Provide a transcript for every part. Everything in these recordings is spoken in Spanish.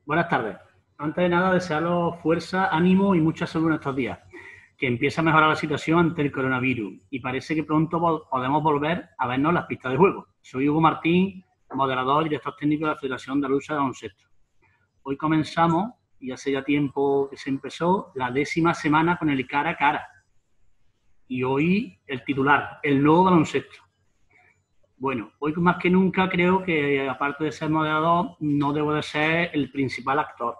Buenas tardes. Antes de nada, desearos fuerza, ánimo y mucha salud en estos días, que empieza a mejorar la situación ante el coronavirus y parece que pronto podemos volver a vernos en las pistas de juego. Soy Hugo Martín, moderador y director técnico de la Federación Andaluza de Baloncesto. Hoy comenzamos, y hace ya tiempo que se empezó, la 10ª semana con el cara a cara. Y hoy el titular, el nuevo baloncesto. Bueno, hoy más que nunca creo que, aparte de ser moderador, no debo de ser el principal actor.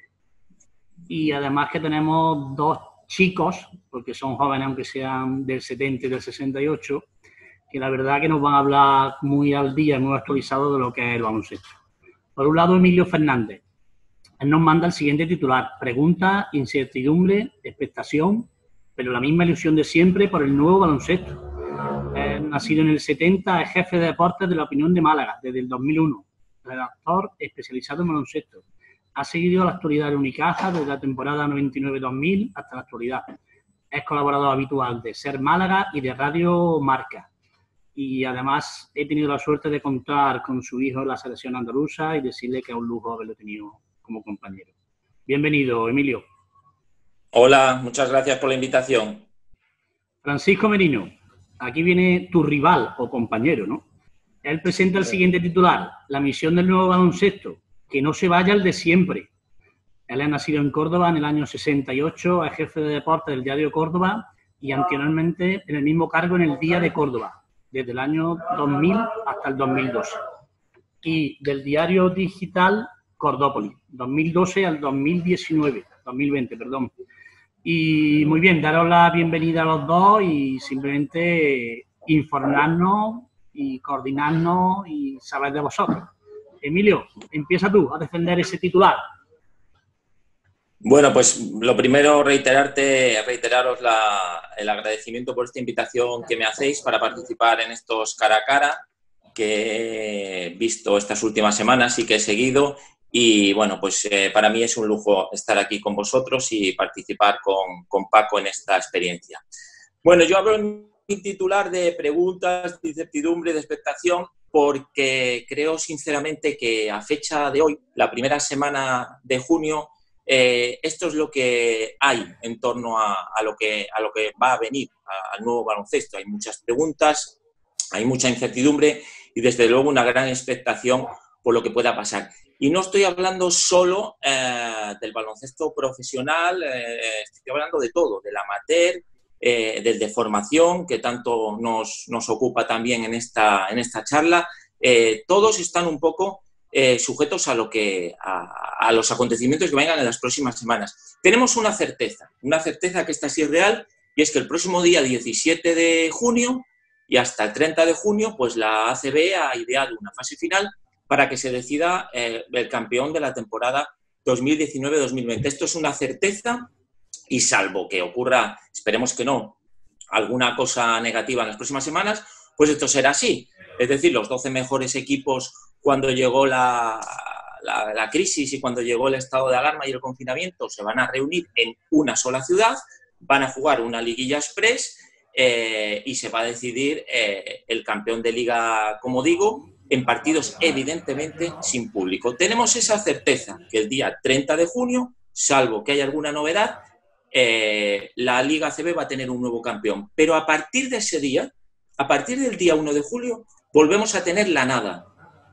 Y además que tenemos dos chicos, porque son jóvenes aunque sean del 70 y del 68, que la verdad que nos van a hablar muy al día, muy actualizado de lo que es el baloncesto. Por un lado, Emilio Fernández. Él nos manda el siguiente titular: pregunta, incertidumbre, expectación, pero la misma ilusión de siempre por el nuevo baloncesto. Nacido en el 70, es jefe de deportes de La Opinión de Málaga desde el 2001, redactor especializado en baloncesto. Ha seguido la actualidad de Unicaja desde la temporada 99-2000 hasta la actualidad. Es colaborador habitual de Ser Málaga y de Radio Marca. Y además he tenido la suerte de contar con su hijo en la selección andaluza y decirle que es un lujo haberlo tenido como compañero. Bienvenido, Emilio. Hola, muchas gracias por la invitación. Francisco Merino, aquí viene tu rival o compañero, ¿no? Él presenta el siguiente titular: la misión del nuevo baloncesto, que no se vaya el de siempre. Él es nacido en Córdoba en el año 68, es jefe de deporte del diario Córdoba y anteriormente en el mismo cargo en el Día de Córdoba, desde el año 2000 hasta el 2012. Y del diario digital Cordópolis, 2012 al 2020, perdón. Y muy bien, daros la bienvenida a los dos y simplemente informarnos y coordinarnos y saber de vosotros. Emilio, empieza tú a defender ese titular. Bueno, pues lo primero, reiteraros el agradecimiento por esta invitación que me hacéis para participar en estos cara a cara que he visto estas últimas semanas y que he seguido. Y bueno, pues para mí es un lujo estar aquí con vosotros y participar con Paco en esta experiencia. Bueno, yo hablo en mi titular de preguntas, de incertidumbre, de expectación, porque creo sinceramente que a fecha de hoy, la primera semana de junio, esto es lo que hay en torno a lo que va a venir, al nuevo baloncesto. Hay muchas preguntas, hay mucha incertidumbre y desde luego una gran expectación por lo que pueda pasar. Y no estoy hablando solo del baloncesto profesional, estoy hablando de todo, del amateur, del de formación, que tanto nos ocupa también en esta charla. Todos están un poco sujetos a los acontecimientos que vengan en las próximas semanas. Tenemos una certeza que esta sí es real, y es que el próximo día 17 de junio y hasta el 30 de junio, pues la ACB ha ideado una fase final para que se decida el campeón de la temporada 2019-2020. Esto es una certeza y salvo que ocurra, esperemos que no, alguna cosa negativa en las próximas semanas, pues esto será así. Es decir, los 12 mejores equipos cuando llegó la crisis y cuando llegó el estado de alarma y el confinamiento se van a reunir en una sola ciudad, van a jugar una liguilla express y se va a decidir el campeón de liga, como digo, en partidos evidentemente sin público. Tenemos esa certeza que el día 30 de junio, salvo que haya alguna novedad, la Liga ACB va a tener un nuevo campeón. Pero a partir de ese día, a partir del día 1 de julio, volvemos a tener la nada.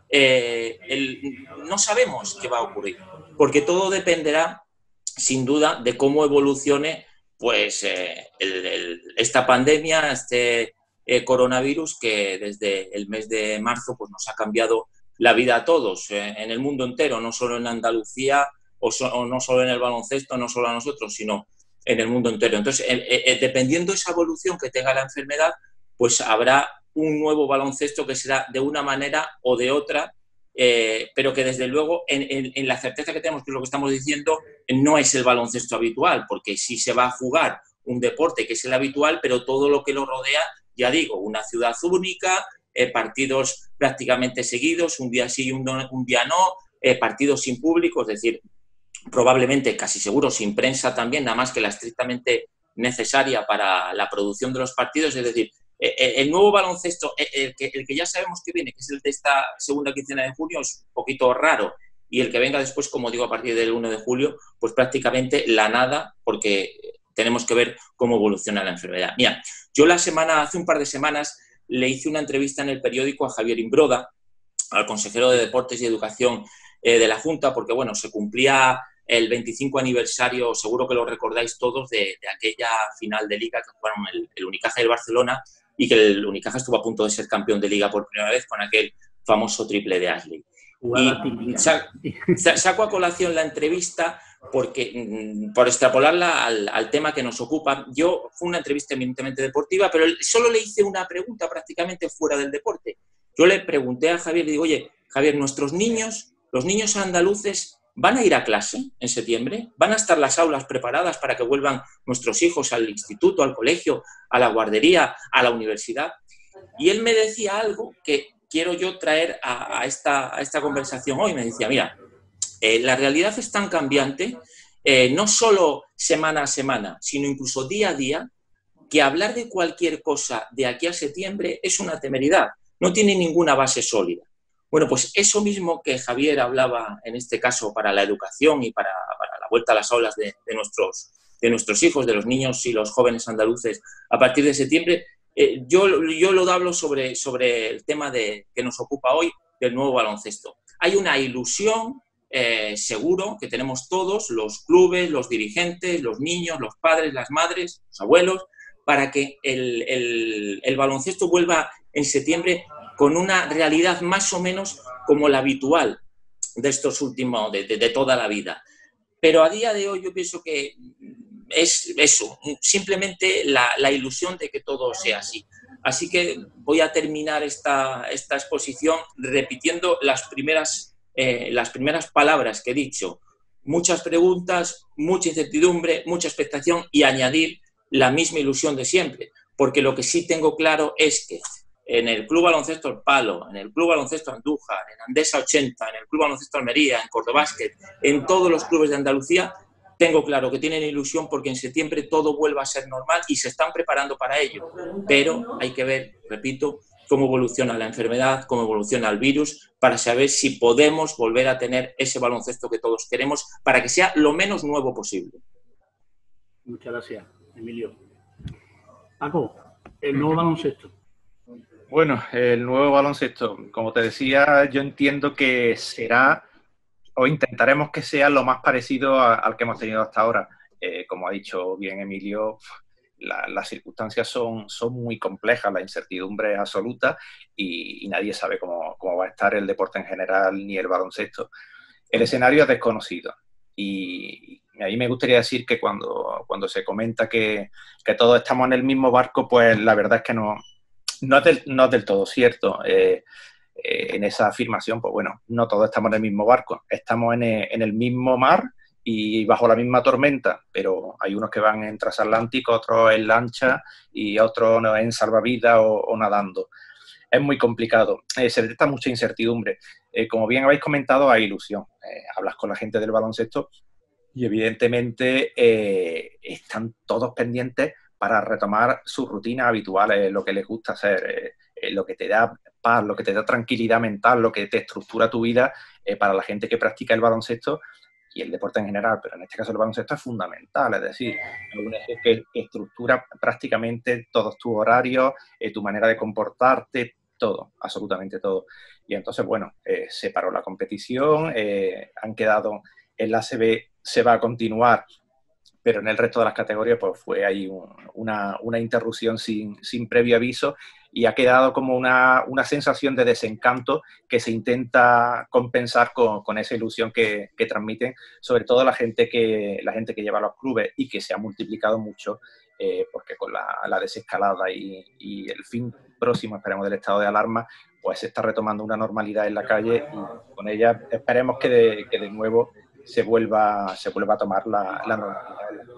No sabemos qué va a ocurrir, porque todo dependerá, sin duda, de cómo evolucione pues, esta pandemia, coronavirus, que desde el mes de marzo pues, nos ha cambiado la vida a todos, en el mundo entero, no solo en Andalucía o no solo en el baloncesto, no solo a nosotros, sino en el mundo entero. Entonces, dependiendo de esa evolución que tenga la enfermedad, pues habrá un nuevo baloncesto que será de una manera o de otra, pero que desde luego en la certeza que tenemos, que es lo que estamos diciendo, no es el baloncesto habitual, porque sí se va a jugar un deporte que es el habitual, pero todo lo que lo rodea, ya digo, una ciudad única, partidos prácticamente seguidos, un día sí y un día no, partidos sin público, es decir, probablemente, casi seguro, sin prensa también, nada más que la estrictamente necesaria para la producción de los partidos. Es decir, el nuevo baloncesto, el que ya sabemos que viene, que es el de esta segunda quincena de junio, es un poquito raro. y el que venga después, como digo, a partir del 1 de julio, pues prácticamente la nada, porque tenemos que ver cómo evoluciona la enfermedad. Mira, yo hace un par de semanas, le hice una entrevista en el periódico a Javier Imbroda, al consejero de Deportes y Educación de la Junta, porque bueno, se cumplía el 25 aniversario, seguro que lo recordáis todos, de aquella final de Liga que jugaron el Unicaja y el Barcelona, y que el Unicaja estuvo a punto de ser campeón de Liga por primera vez con aquel famoso triple de Ashley. Y saco a colación la entrevista porque, por extrapolarla al tema que nos ocupa, fue una entrevista eminentemente deportiva, pero solo le hice una pregunta prácticamente fuera del deporte. Yo le pregunté a Javier, le digo, oye, Javier, nuestros niños, los niños andaluces, ¿van a ir a clase en septiembre? ¿Van a estar las aulas preparadas para que vuelvan nuestros hijos al instituto, al colegio, a la guardería, a la universidad? Y él me decía algo que quiero yo traer a esta conversación hoy. Me decía, mira, la realidad es tan cambiante, no solo semana a semana, sino incluso día a día, que hablar de cualquier cosa de aquí a septiembre es una temeridad, no tiene ninguna base sólida. Bueno, pues eso mismo que Javier hablaba en este caso para la educación y para la vuelta a las aulas de nuestros hijos, de los niños y los jóvenes andaluces a partir de septiembre, yo lo hablo sobre el tema que nos ocupa hoy, del nuevo baloncesto. Hay una ilusión, seguro, que tenemos todos, los clubes, los dirigentes, los niños, los padres, las madres, los abuelos, para que el baloncesto vuelva en septiembre con una realidad más o menos como la habitual de estos últimos, de toda la vida. Pero a día de hoy yo pienso que es eso, simplemente la ilusión de que todo sea así. Así que voy a terminar esta exposición repitiendo las primeras palabras que he dicho. Muchas preguntas, mucha incertidumbre, mucha expectación y añadir la misma ilusión de siempre. Porque lo que sí tengo claro es que en el Club Baloncesto El Palo, en el Club Baloncesto Andújar, en Andesa 80, en el Club Baloncesto Almería, en Cordobásquet, en todos los clubes de Andalucía, tengo claro que tienen ilusión porque en septiembre todo vuelva a ser normal y se están preparando para ello. Pero hay que ver, repito, cómo evoluciona la enfermedad, cómo evoluciona el virus, para saber si podemos volver a tener ese baloncesto que todos queremos para que sea lo menos nuevo posible. Muchas gracias, Emilio. Paco, el nuevo baloncesto. Bueno, el nuevo baloncesto, como te decía, yo entiendo que será, o intentaremos que sea lo más parecido al que hemos tenido hasta ahora. Como ha dicho bien Emilio, las circunstancias son muy complejas, la incertidumbre es absoluta y nadie sabe cómo va a estar el deporte en general ni el baloncesto. El escenario es desconocido y ahí me gustaría decir que cuando se comenta que todos estamos en el mismo barco, pues la verdad es que no es del todo cierto. En esa afirmación, pues bueno, no todos estamos en el mismo barco, estamos en el mismo mar y bajo la misma tormenta, pero hay unos que van en transatlántico, otros en lancha y otros en salvavidas o nadando. Es muy complicado, se detecta mucha incertidumbre. Como bien habéis comentado, hay ilusión. Hablas con la gente del baloncesto y evidentemente están todos pendientes para retomar sus rutinas habituales, lo que les gusta hacer, lo que te da paz, lo que te da tranquilidad mental, lo que te estructura tu vida para la gente que practica el baloncesto y el deporte en general, pero en este caso el baloncesto es fundamental, es decir, que estructura prácticamente todos tus horarios, tu manera de comportarte, todo, absolutamente todo. Y entonces, bueno, se paró la competición, han quedado en la ACB, se va a continuar, pero en el resto de las categorías pues fue ahí una interrupción sin previo aviso y ha quedado como una sensación de desencanto que se intenta compensar con esa ilusión que transmiten, sobre todo la gente que lleva a los clubes y que se ha multiplicado mucho porque con la desescalada y el fin próximo, esperemos, del estado de alarma, pues se está retomando una normalidad en la calle y con ella esperemos que de nuevo se vuelva a tomar la normalidad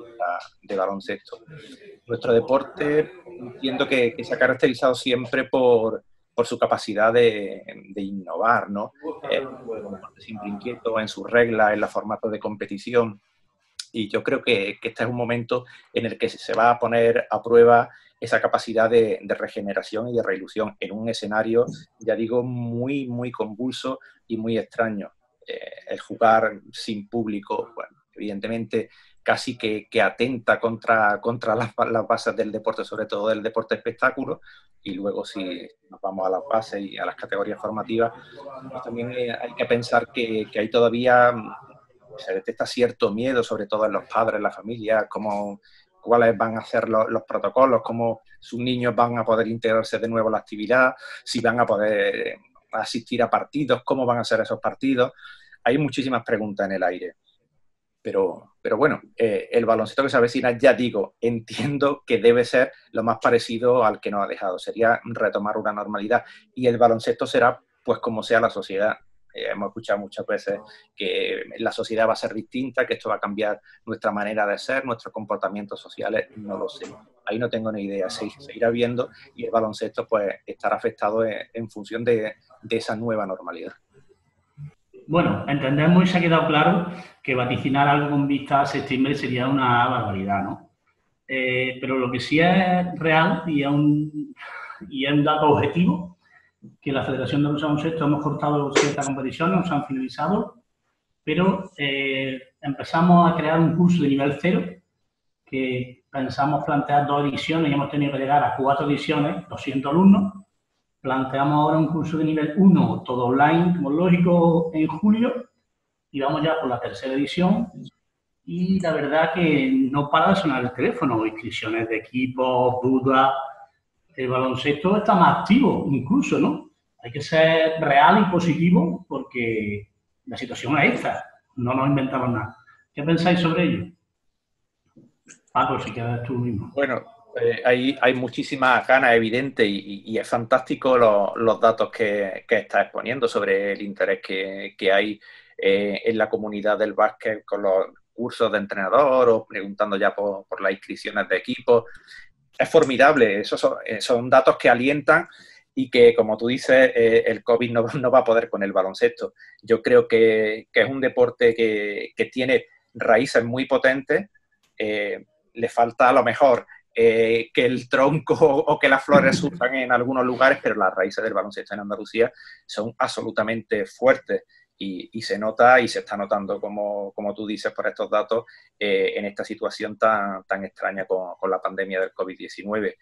de baloncesto. Nuestro deporte entiendo que se ha caracterizado siempre por su capacidad de innovar, ¿no? Un deporte siempre inquieto en sus reglas, en los formatos de competición. Y yo creo que este es un momento en el que se va a poner a prueba esa capacidad de regeneración y de reilusión en un escenario, ya digo, muy, muy convulso y muy extraño. el jugar sin público, bueno, evidentemente casi que atenta contra las bases del deporte, sobre todo del deporte espectáculo. Y luego, si nos vamos a las bases y a las categorías formativas, pues también hay que pensar que hay todavía, se detecta cierto miedo, sobre todo en los padres, en la familia, cuáles van a ser los protocolos, cómo sus niños van a poder integrarse de nuevo a la actividad, si van a poder asistir a partidos, cómo van a ser esos partidos. Hay muchísimas preguntas en el aire. Pero bueno, el baloncesto que se avecina, ya digo, entiendo que debe ser lo más parecido al que nos ha dejado. Sería retomar una normalidad. Y el baloncesto será, pues, como sea la sociedad. Hemos escuchado muchas veces que la sociedad va a ser distinta, que esto va a cambiar nuestra manera de ser, nuestros comportamientos sociales. No lo sé. Ahí no tengo ni idea. Se irá viendo, y el baloncesto, pues, estará afectado en función de esa nueva normalidad. Bueno, entendemos y se ha quedado claro que vaticinar algo con vista a septiembre sería una barbaridad, ¿no? Pero lo que sí es real y es un dato objetivo, que la Federación de Baloncesto hemos cortado ciertas competiciones, nos han finalizado, pero empezamos a crear un curso de nivel 0 que pensamos plantear 2 ediciones y hemos tenido que llegar a 4 ediciones, 200 alumnos. Planteamos ahora un curso de nivel 1, todo online, como lógico, en julio, y vamos ya por la 3ª edición. Y la verdad que no para de sonar el teléfono, inscripciones de equipos, dudas. El baloncesto está más activo, incluso, ¿no? Hay que ser real y positivo porque la situación es esta, no nos inventamos nada. ¿Qué pensáis sobre ello? Paco, si quieres tú mismo. Bueno, hay muchísimas ganas, evidente, y es fantástico los datos que estás exponiendo sobre el interés que hay en la comunidad del básquet con los cursos de entrenador o preguntando ya por las inscripciones de equipos. Es formidable, esos son datos que alientan y que, como tú dices, el COVID no va a poder con el baloncesto. Yo creo que es un deporte que tiene raíces muy potentes. Le falta a lo mejor que el tronco o que las flores surjan en algunos lugares, pero las raíces del baloncesto en Andalucía son absolutamente fuertes y se nota y se está notando, como tú dices, por estos datos, en esta situación tan extraña con la pandemia del COVID-19.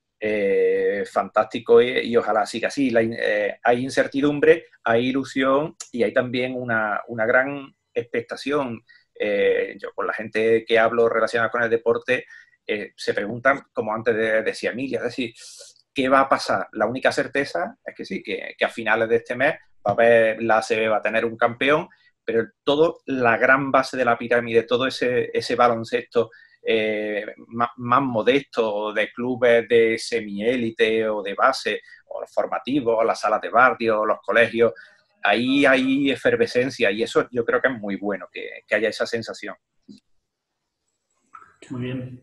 Fantástico y ojalá siga así. Hay incertidumbre, hay ilusión y hay también una gran expectación. Yo con la gente que hablo relacionada con el deporte se preguntan, como antes decía Emilia, es decir, ¿qué va a pasar? La única certeza es que sí, que a finales de este mes la ACB va a tener un campeón, pero la gran base de la pirámide, todo ese baloncesto más modesto, de clubes de semiélite o de base, o los formativos, las salas de barrio, los colegios, ahí hay efervescencia y eso yo creo que es muy bueno, que haya esa sensación. Muy bien.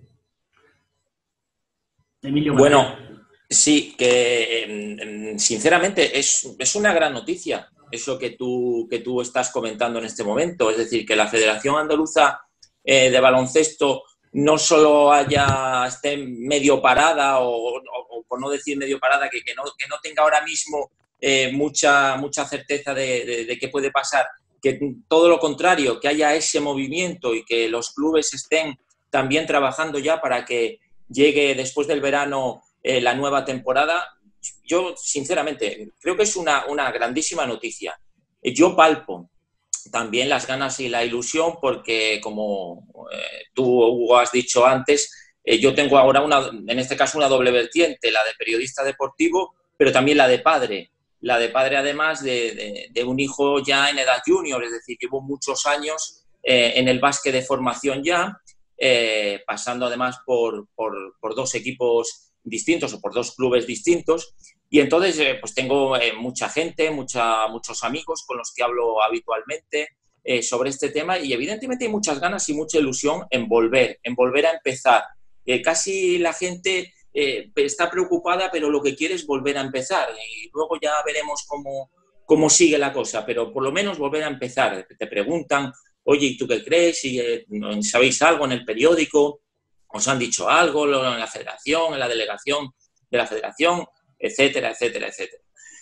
Emilio, bueno, sí, que sinceramente es una gran noticia eso que tú estás comentando en este momento. Es decir, que la Federación Andaluza de Baloncesto no solo esté medio parada o por no decir medio parada, que no tenga ahora mismo mucha certeza de qué puede pasar, que todo lo contrario, que haya ese movimiento y que los clubes estén también trabajando ya para que llegue después del verano la nueva temporada. Yo, sinceramente, creo que es una grandísima noticia. Yo palpo también las ganas y la ilusión porque, como tú, Hugo, has dicho antes, yo tengo ahora, en este caso, una doble vertiente, la de periodista deportivo, pero también la de padre. La de padre, además, de un hijo ya en edad junior, es decir, llevo muchos años en el básquet de formación ya, pasando además por 2 equipos distintos o por 2 clubes distintos, y entonces pues tengo mucha gente, muchos amigos con los que hablo habitualmente sobre este tema, y evidentemente hay muchas ganas y mucha ilusión en volver a empezar. Casi la gente está preocupada, pero lo que quiere es volver a empezar, y luego ya veremos cómo sigue la cosa, pero por lo menos volver a empezar. Te preguntan: oye, ¿y tú qué crees? ¿Sabéis algo en el periódico? ¿Os han dicho algo en la federación, en la delegación de la federación? Etcétera, etcétera, etcétera.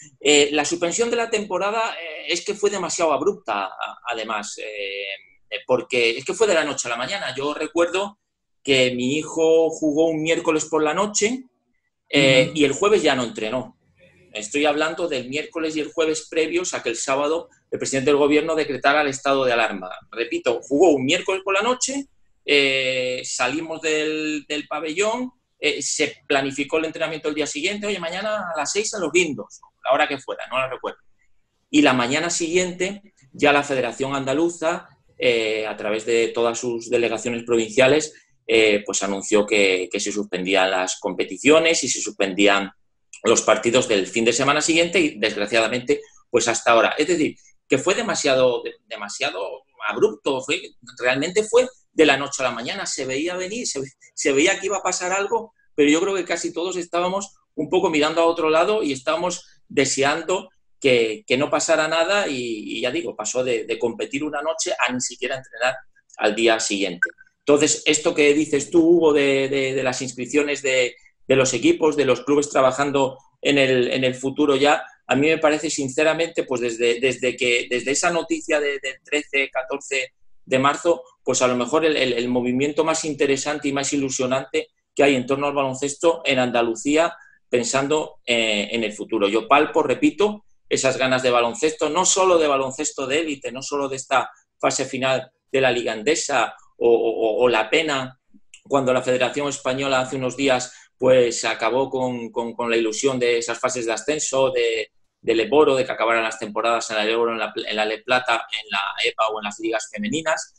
La suspensión de la temporada es que fue demasiado abrupta, además, porque es que fue de la noche a la mañana. Yo recuerdo que mi hijo jugó un miércoles por la noche y el jueves ya no entrenó. Estoy hablando del miércoles y el jueves previos a que el sábado el presidente del gobierno decretara el estado de alarma. Repito, jugó un miércoles por la noche, salimos del pabellón, se planificó el entrenamiento el día siguiente, oye, mañana a las 6 a los Guindos, la hora que fuera, no la recuerdo. Y la mañana siguiente ya la Federación Andaluza, a través de todas sus delegaciones provinciales, pues anunció que se suspendían las competiciones y se suspendían los partidos del fin de semana siguiente y, desgraciadamente, pues hasta ahora. Es decir, que fue demasiado abrupto, realmente fue de la noche a la mañana, se veía venir, se veía que iba a pasar algo, pero yo creo que casi todos estábamos un poco mirando a otro lado y estábamos deseando que no pasara nada y ya digo, pasó de competir una noche a ni siquiera entrenar al día siguiente. Entonces, esto que dices tú, Hugo, de las inscripciones de los equipos, de los clubes trabajando en el futuro ya, a mí me parece sinceramente, pues desde esa noticia del 13, 14 de marzo, pues a lo mejor el movimiento más interesante y más ilusionante que hay en torno al baloncesto en Andalucía, pensando en el futuro. Yo palpo, repito, esas ganas de baloncesto, no solo de baloncesto de élite, no solo de esta fase final de la Liga Endesa o la pena cuando la Federación Española hace unos días pues acabó con la ilusión de esas fases de ascenso, del Eboro, de que acabaran las temporadas en el Eboro, en la Le Plata, en la EPA o en las ligas femeninas.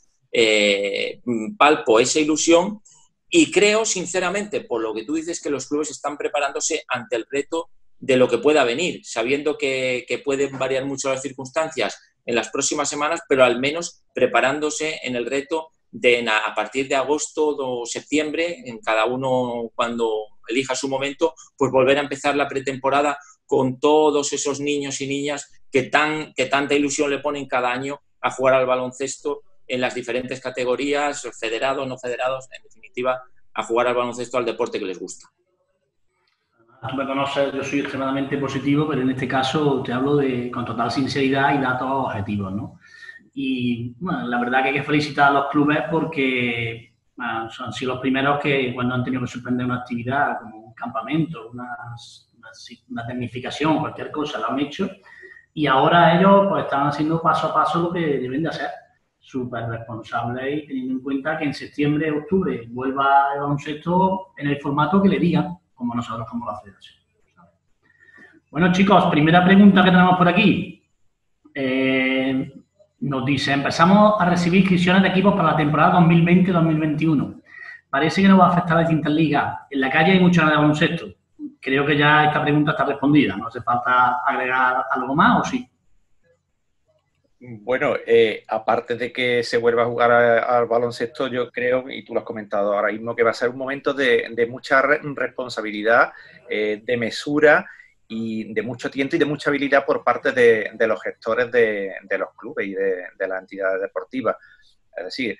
Palpo esa ilusión y creo, sinceramente, por lo que tú dices, que los clubes están preparándose ante el reto de lo que pueda venir, sabiendo que pueden variar mucho las circunstancias en las próximas semanas, pero al menos preparándose en el reto de a partir de agosto o septiembre, en cada uno cuando elija su momento, pues volver a empezar la pretemporada con todos esos niños y niñas que tanta ilusión le ponen cada año a jugar al baloncesto en las diferentes categorías, federados, no federados, en definitiva, a jugar al baloncesto, al deporte que les gusta. Tú me conoces, yo soy extremadamente positivo, pero en este caso te hablo con total sinceridad y datos objetivos, ¿no? Y bueno, la verdad que hay que felicitar a los clubes porque bueno, han sido los primeros que cuando han tenido que suspender una actividad como un campamento, una tecnificación, cualquier cosa, lo han hecho y ahora ellos pues están haciendo paso a paso lo que deben de hacer, súper responsables y teniendo en cuenta que en septiembre, octubre vuelva el baloncesto en el formato que le digan, como nosotros, como la federación. Bueno, chicos, primera pregunta que tenemos por aquí. Nos dice, empezamos a recibir inscripciones de equipos para la temporada 2020-2021. Parece que no va a afectar a distintas ligas. En la calle hay mucha ganas de baloncesto. Creo que ya esta pregunta está respondida. ¿No hace falta agregar algo más o sí? Bueno, aparte de que se vuelva a jugar al baloncesto, yo creo, y tú lo has comentado ahora mismo, que va a ser un momento de mucha responsabilidad, de mesura y de mucho tiempo y de mucha habilidad por parte de los gestores de los clubes y de las entidades deportivas. Es decir,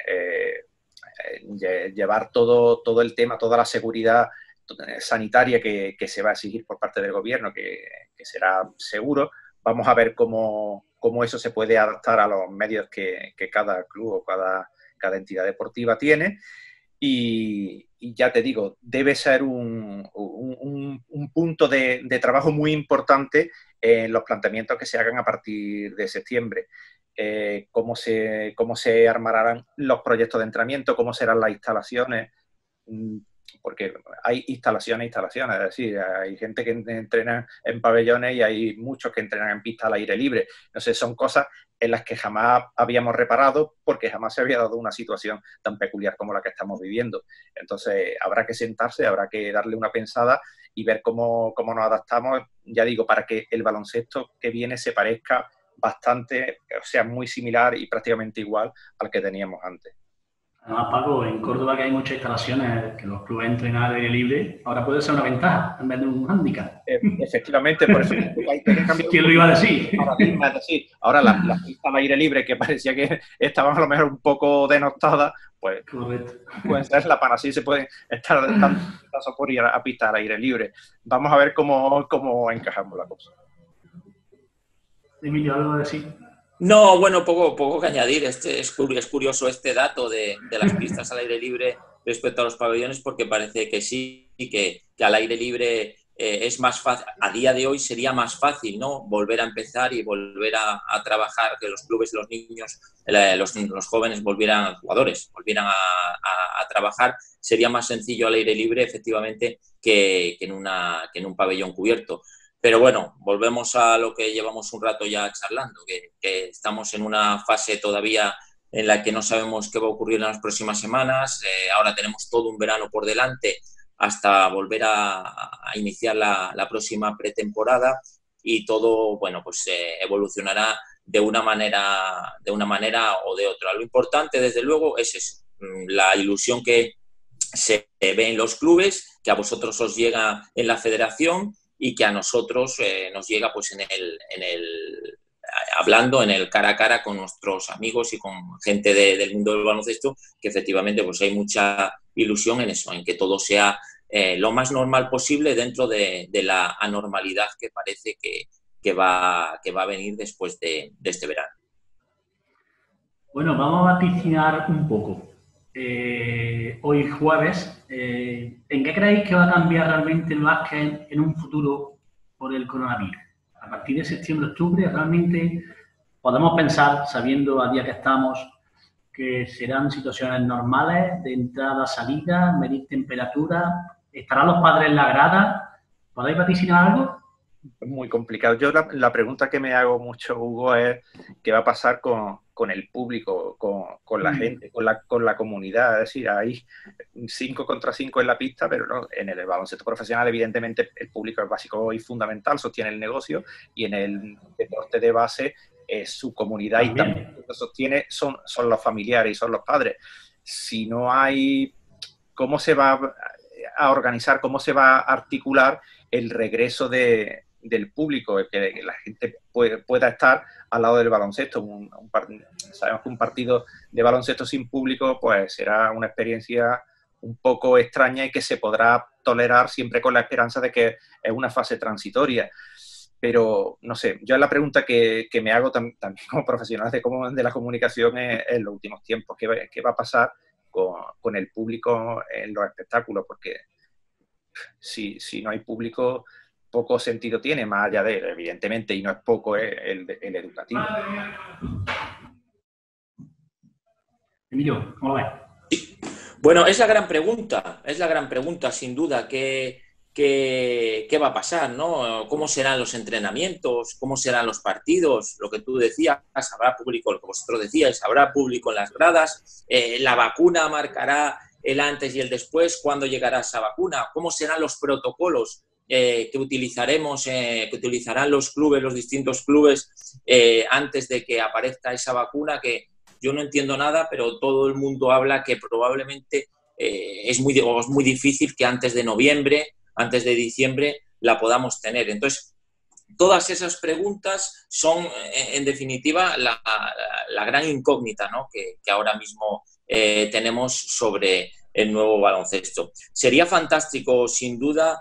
llevar todo el tema, toda la seguridad sanitaria que se va a exigir por parte del gobierno, que será seguro. Vamos a ver cómo eso se puede adaptar a los medios que cada club o cada entidad deportiva tiene. Y ya te digo, debe ser un punto de trabajo muy importante en los planteamientos que se hagan a partir de septiembre. Cómo se armarán los proyectos de entrenamiento, cómo serán las instalaciones, porque hay instalaciones, es decir, hay gente que entrena en pabellones y hay muchos que entrenan en pista al aire libre. No sé, son cosas en las que jamás habíamos reparado porque jamás se había dado una situación tan peculiar como la que estamos viviendo. Entonces, habrá que sentarse, habrá que darle una pensada y ver cómo nos adaptamos, ya digo, para que el baloncesto que viene se parezca bastante, o sea, muy similar y prácticamente igual al que teníamos antes. Además, Paco, en Córdoba que hay muchas instalaciones que los clubes entrenan al aire libre, ahora puede ser una ventaja en vez de un hándicap. Efectivamente, por eso hay que cambiar. ¿Quién lo iba a decir? Es decir, ahora las pistas al aire libre que parecía que estaban a lo mejor un poco denostadas, pues correcto, pueden ser la panacea y se pueden estar dando por ir a pistas al aire libre. Vamos a ver cómo encajamos la cosa. Emilio, ¿algo a decir? No, bueno, poco que añadir. Es curioso este dato de las pistas al aire libre respecto a los pabellones, porque parece que sí, que al aire libre es más fácil. A día de hoy sería más fácil, ¿no? Volver a empezar y volver a trabajar, que los clubes, los niños, los jóvenes volvieran, jugadores, volvieran a trabajar. Sería más sencillo al aire libre, efectivamente, que en un pabellón cubierto. Pero bueno, volvemos a lo que llevamos un rato ya charlando, que estamos en una fase todavía en la que no sabemos qué va a ocurrir en las próximas semanas. Ahora tenemos todo un verano por delante hasta volver a iniciar la próxima pretemporada, y todo, bueno, pues evolucionará de una manera o de otra. Lo importante, desde luego, es eso, la ilusión que se ve en los clubes, que a vosotros os llega en la federación, y que a nosotros nos llega pues hablando en el cara a cara con nuestros amigos y con gente del mundo del baloncesto, que efectivamente pues hay mucha ilusión en eso, en que todo sea lo más normal posible dentro de la anormalidad que parece que va a venir después de este verano. Bueno, vamos a vaticinar un poco. Hoy jueves, ¿en qué creéis que va a cambiar realmente el básquet en un futuro por el coronavirus? A partir de septiembre-octubre, realmente podemos pensar, sabiendo a día que estamos, que serán situaciones normales de entrada, salida, medir temperatura. ¿Estarán los padres en la grada? ¿Podéis vaticinar algo? Es muy complicado. Yo la pregunta que me hago mucho, Hugo, es qué va a pasar con el público, con la gente, con la comunidad. Es decir, hay 5 contra 5 en la pista, pero no, en el baloncesto profesional, evidentemente, el público es básico y fundamental, sostiene el negocio, y en el deporte de base es su comunidad y también lo que sostiene son los familiares y son los padres. Si no hay, ¿cómo se va a organizar, cómo se va a articular el regreso del público, que la gente pueda estar al lado del baloncesto? Sabemos que un partido de baloncesto sin público pues será una experiencia un poco extraña y que se podrá tolerar siempre con la esperanza de que es una fase transitoria. Pero, no sé, yo la pregunta que me hago también como profesional de la comunicación en los últimos tiempos, ¿qué va a pasar con el público en los espectáculos? Porque si no hay público, poco sentido tiene, más allá de, evidentemente, y no es poco, el educativo. Emilio, ¿cómo lo ves? Sí. Bueno, es la gran pregunta, sin duda, ¿qué va a pasar, ¿no? ¿Cómo serán los entrenamientos? ¿Cómo serán los partidos? Lo que tú decías, habrá público, lo que vosotros decíais, habrá público en las gradas, la vacuna marcará el antes y el después, ¿cuándo llegará esa vacuna? ¿Cómo serán los protocolos que utilizarán los clubes, los distintos clubes, antes de que aparezca esa vacuna? Que yo no entiendo nada, pero todo el mundo habla que probablemente es muy difícil que antes de noviembre, antes de diciembre, la podamos tener. Entonces, todas esas preguntas son, en definitiva, la gran incógnita, ¿no? que ahora mismo tenemos sobre el nuevo baloncesto. Sería fantástico, sin duda,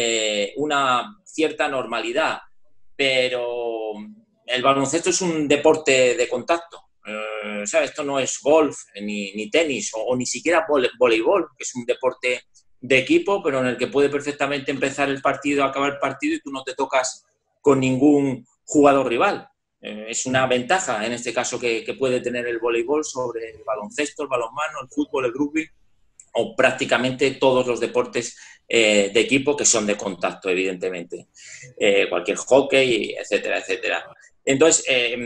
una cierta normalidad, pero el baloncesto es un deporte de contacto. ¿Sabes? Esto no es golf, ni tenis, o ni siquiera voleibol, que es un deporte de equipo, pero en el que puede perfectamente empezar el partido, acabar el partido, y tú no te tocas con ningún jugador rival. Es una ventaja, en este caso, que puede tener el voleibol sobre el baloncesto, el balonmano, el fútbol, el rugby, o prácticamente todos los deportes de equipo que son de contacto, evidentemente. Cualquier hockey, etcétera, etcétera. Entonces,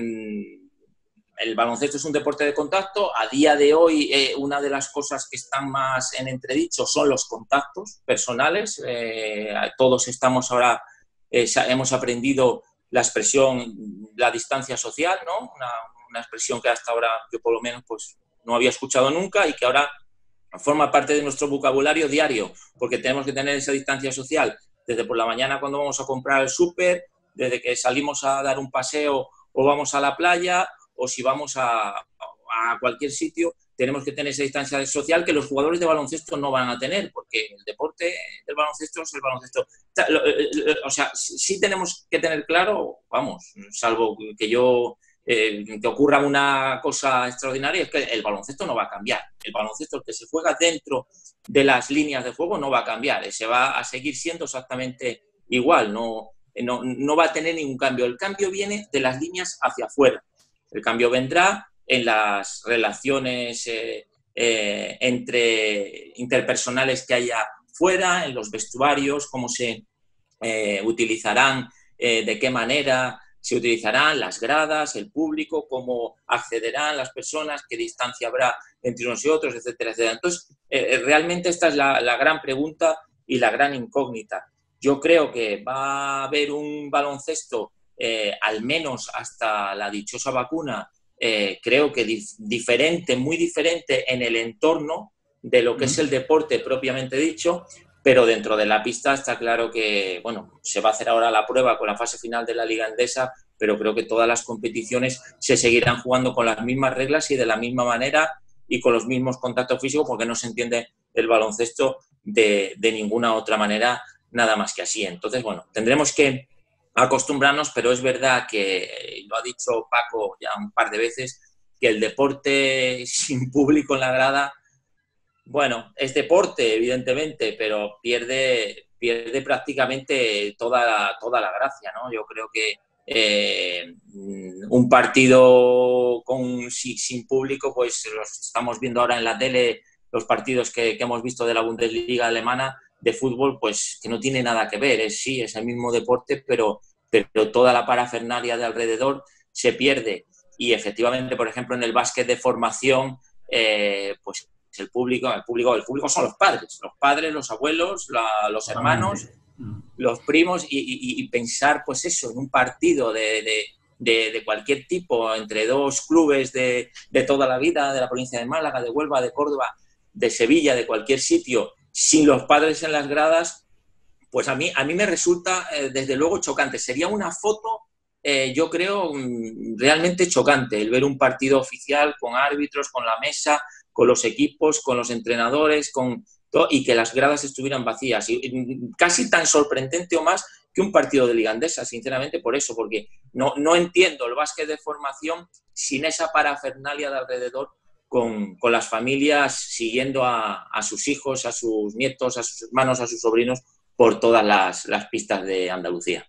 el baloncesto es un deporte de contacto. A día de hoy, una de las cosas que están más en entredicho son los contactos personales. Todos estamos ahora, hemos aprendido la expresión, la distancia social, ¿no? Una expresión que hasta ahora yo por lo menos pues no había escuchado nunca, y que ahora forma parte de nuestro vocabulario diario, porque tenemos que tener esa distancia social desde por la mañana cuando vamos a comprar el súper, desde que salimos a dar un paseo o vamos a la playa, o si vamos a cualquier sitio, tenemos que tener esa distancia social que los jugadores de baloncesto no van a tener, porque el deporte del baloncesto es el baloncesto. O sea, sí tenemos que tener claro, vamos, salvo que que ocurra una cosa extraordinaria, es que el baloncesto no va a cambiar. El baloncesto, el que se juega dentro de las líneas de juego, no va a cambiar. Se va a seguir siendo exactamente igual, no va a tener ningún cambio. El cambio viene de las líneas hacia afuera. El cambio vendrá en las relaciones interpersonales que haya fuera, en los vestuarios, cómo se utilizarán, de qué manera se utilizarán las gradas, el público, cómo accederán las personas, qué distancia habrá entre unos y otros, etcétera, etcétera. Entonces, realmente esta es la gran pregunta y la gran incógnita. Yo creo que va a haber un baloncesto, al menos hasta la dichosa vacuna, creo que diferente, muy diferente en el entorno de lo que es el deporte propiamente dicho, pero dentro de la pista está claro que, bueno, se va a hacer ahora la prueba con la fase final de la Liga Endesa, pero creo que todas las competiciones se seguirán jugando con las mismas reglas y de la misma manera y con los mismos contactos físicos, porque no se entiende el baloncesto de ninguna otra manera, nada más que así. Entonces, bueno, tendremos que acostumbrarnos, pero es verdad que, lo ha dicho Paco ya un par de veces, que el deporte sin público en la grada, bueno, es deporte, evidentemente, pero pierde prácticamente toda la gracia, ¿no? Yo creo que un partido sin público, pues los estamos viendo ahora en la tele, los partidos que hemos visto de la Bundesliga alemana de fútbol, pues que no tiene nada que ver. Es el mismo deporte, pero toda la parafernalia de alrededor se pierde. Y efectivamente, por ejemplo, en el básquet de formación, pues el público son los padres, los abuelos, los hermanos, los primos, y pensar, pues eso, en un partido de cualquier tipo, entre dos clubes de toda la vida, de la provincia de Málaga, de Huelva, de Córdoba, de Sevilla, de cualquier sitio, sin los padres en las gradas, pues a mí me resulta, desde luego, chocante. Sería una foto, yo creo, realmente chocante, el ver un partido oficial con árbitros, con la mesa, con los equipos, con los entrenadores, con todo, y que las gradas estuvieran vacías. Y casi tan sorprendente o más que un partido de Liga Endesa, sinceramente, por eso, porque no entiendo el básquet de formación sin esa parafernalia de alrededor, con las familias siguiendo a sus hijos, a sus nietos, a sus hermanos, a sus sobrinos, por todas las pistas de Andalucía.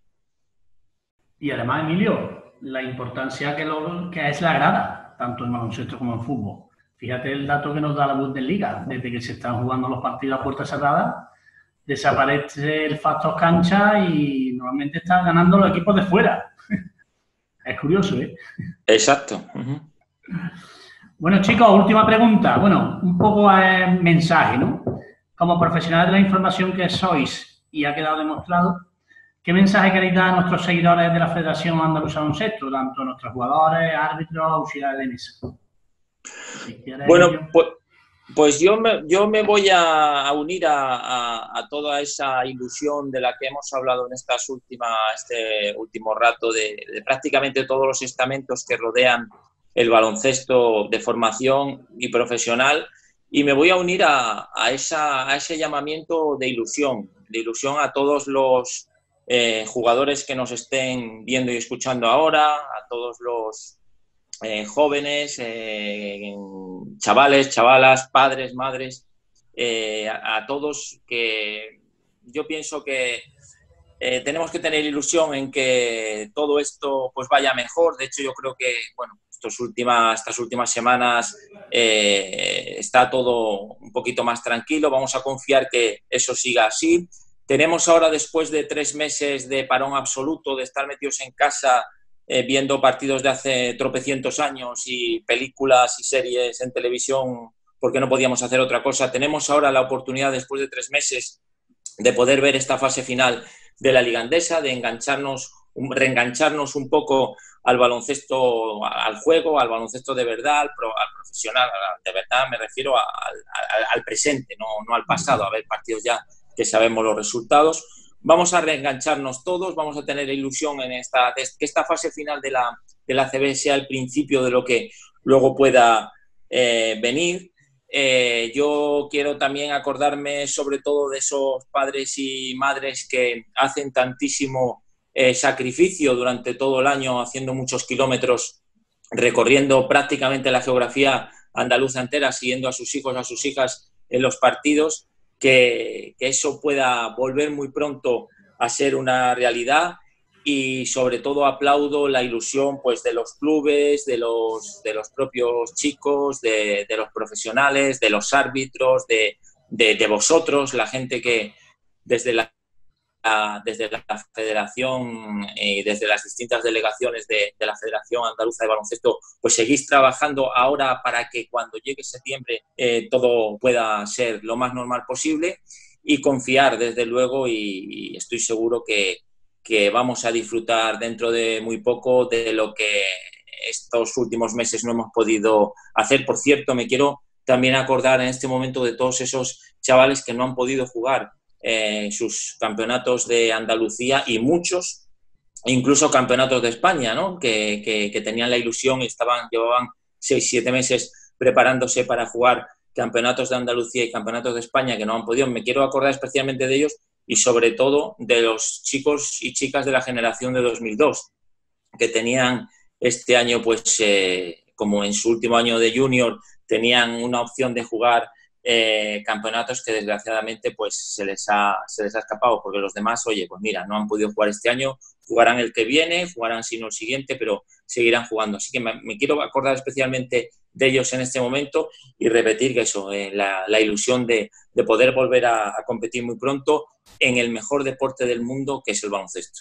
Y además, Emilio, la importancia que es la grada, tanto en baloncesto como en fútbol. Fíjate el dato que nos da la Bundesliga. Desde que se están jugando los partidos a puerta cerrada, desaparece el factor cancha y normalmente están ganando los equipos de fuera. Es curioso, ¿eh? Exacto. Bueno, chicos, última pregunta. Bueno, un poco mensaje, ¿no? Como profesionales de la información que sois, y ha quedado demostrado, ¿qué mensaje queréis dar a nuestros seguidores de la Federación Andaluza de Baloncesto, tanto a nuestros jugadores, árbitros, auxiliares de mesa? Bueno, pues yo me voy a unir a toda esa ilusión de la que hemos hablado en este último rato, de prácticamente todos los estamentos que rodean el baloncesto de formación y profesional, y me voy a unir a ese llamamiento de ilusión a todos los jugadores que nos estén viendo y escuchando ahora, a todos los jóvenes, chavales, chavalas, padres, madres, a todos, que yo pienso que tenemos que tener ilusión en que todo esto pues vaya mejor. De hecho, yo creo que, bueno, estas últimas semanas está todo un poquito más tranquilo. Vamos a confiar que eso siga así. Tenemos ahora, después de 3 meses de parón absoluto, de estar metidos en casa, viendo partidos de hace tropecientos años y películas y series en televisión porque no podíamos hacer otra cosa, tenemos ahora la oportunidad, después de 3 meses, de poder ver esta fase final de la Liga Endesa, de reengancharnos un poco al baloncesto, al juego, al baloncesto de verdad, al profesional, de verdad me refiero al presente, no al pasado, a ver partidos ya que sabemos los resultados. Vamos a reengancharnos todos, vamos a tener ilusión en que esta fase final de la ACB sea el principio de lo que luego pueda venir. Yo quiero también acordarme sobre todo de esos padres y madres que hacen tantísimo sacrificio durante todo el año, haciendo muchos kilómetros, recorriendo prácticamente la geografía andaluza entera, siguiendo a sus hijos, a sus hijas en los partidos, que eso pueda volver muy pronto a ser una realidad. Y sobre todo aplaudo la ilusión pues, de los clubes, de los propios chicos, de los profesionales, de los árbitros, de vosotros, la gente que desde la federación y desde las distintas delegaciones de la Federación Andaluza de Baloncesto, pues seguís trabajando ahora para que cuando llegue septiembre todo pueda ser lo más normal posible, y confiar desde luego, y estoy seguro que vamos a disfrutar dentro de muy poco de lo que estos últimos meses no hemos podido hacer. Por cierto, me quiero también acordar en este momento de todos esos chavales que no han podido jugar sus campeonatos de Andalucía, y muchos, incluso campeonatos de España, ¿no? que tenían la ilusión y llevaban 6-7 meses preparándose para jugar campeonatos de Andalucía y campeonatos de España, que no han podido. Me quiero acordar especialmente de ellos, y sobre todo de los chicos y chicas de la generación de 2002, que tenían este año, pues como en su último año de junior, tenían una opción de jugar campeonatos que desgraciadamente pues se les ha escapado, porque los demás, oye, pues mira, no han podido jugar este año, jugarán el que viene, jugarán si no el siguiente, pero seguirán jugando. Así que me quiero acordar especialmente de ellos en este momento, y repetir que eso, la ilusión de poder volver a competir muy pronto en el mejor deporte del mundo, que es el baloncesto.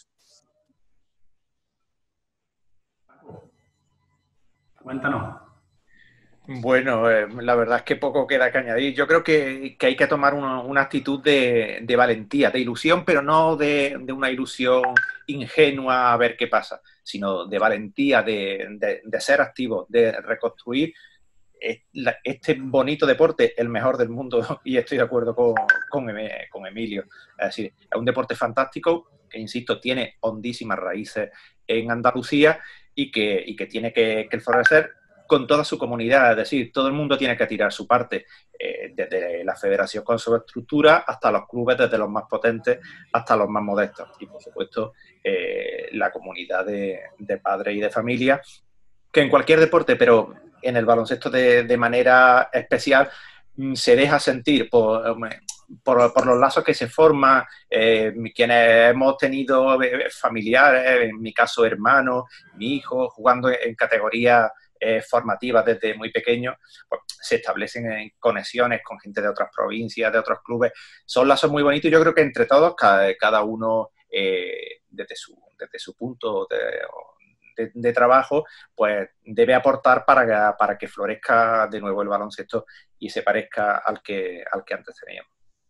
Cuéntanos. Bueno, la verdad es que poco queda que añadir. Yo creo que hay que tomar una actitud de valentía, de ilusión, pero no de una ilusión ingenua a ver qué pasa, sino de valentía, de ser activo, de reconstruir este bonito deporte, el mejor del mundo, y estoy de acuerdo con Emilio. Es decir, es un deporte fantástico que, insisto, tiene hondísimas raíces en Andalucía y que tiene que florecer con toda su comunidad. Es decir, todo el mundo tiene que tirar su parte, desde la federación con su estructura hasta los clubes, desde los más potentes hasta los más modestos, y por supuesto la comunidad de padres y de familia, que en cualquier deporte, pero en el baloncesto de manera especial, se deja sentir por los lazos que se forman, quienes hemos tenido familiares, en mi caso hermanos, mi hijo, jugando en categorías formativas desde muy pequeño, pues se establecen conexiones con gente de otras provincias, de otros clubes. Son lazos muy bonitos, y yo creo que entre todos, cada uno desde su punto de trabajo, pues debe aportar para que florezca de nuevo el baloncesto y se parezca al que antes teníamos.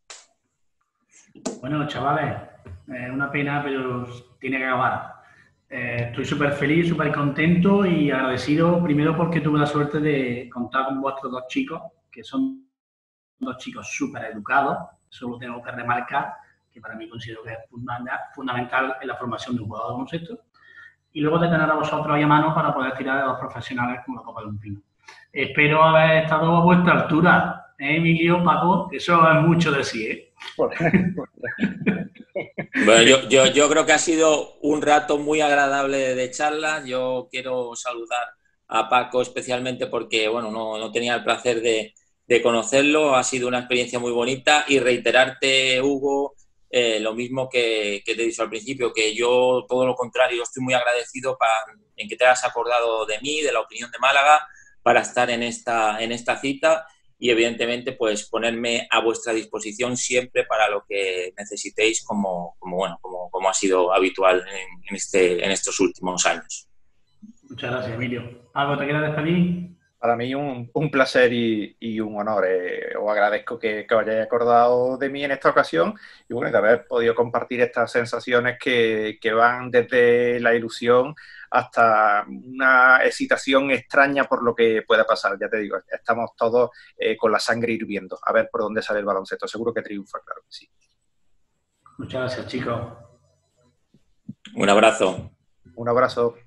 Bueno, chavales, una pena, pero tiene que acabar. Estoy súper feliz, súper contento y agradecido, primero porque tuve la suerte de contar con vuestros dos chicos, que son dos chicos súper educados. Solo tengo que remarcar que para mí considero que es fundamental en la formación de un jugador de baloncesto. Y luego de tener a vosotros ahí a mano para poder tirar de los profesionales como la copa de un pino. Espero haber estado a vuestra altura, Emilio, Paco, que eso es mucho decir, ¿eh? Bueno, yo creo que ha sido un rato muy agradable de charla. Yo quiero saludar a Paco especialmente porque, bueno, no tenía el placer de conocerlo. Ha sido una experiencia muy bonita, y reiterarte, Hugo, lo mismo que te he dicho al principio, que yo, todo lo contrario, estoy muy agradecido en que te hayas acordado de mí, de la opinión de Málaga, para estar en esta cita, y evidentemente pues ponerme a vuestra disposición siempre para lo que necesitéis, como ha sido habitual en estos últimos años. Muchas gracias, Emilio. ¿Algo te quieres despedir? Para mí un placer y un honor. Os agradezco que os hayáis acordado de mí en esta ocasión, y bueno, de haber podido compartir estas sensaciones que van desde la ilusión hasta una excitación extraña por lo que pueda pasar. Ya te digo, estamos todos con la sangre hirviendo, a ver por dónde sale el baloncesto. Seguro que triunfa, claro que sí. Muchas gracias, chicos. Un abrazo. Un abrazo.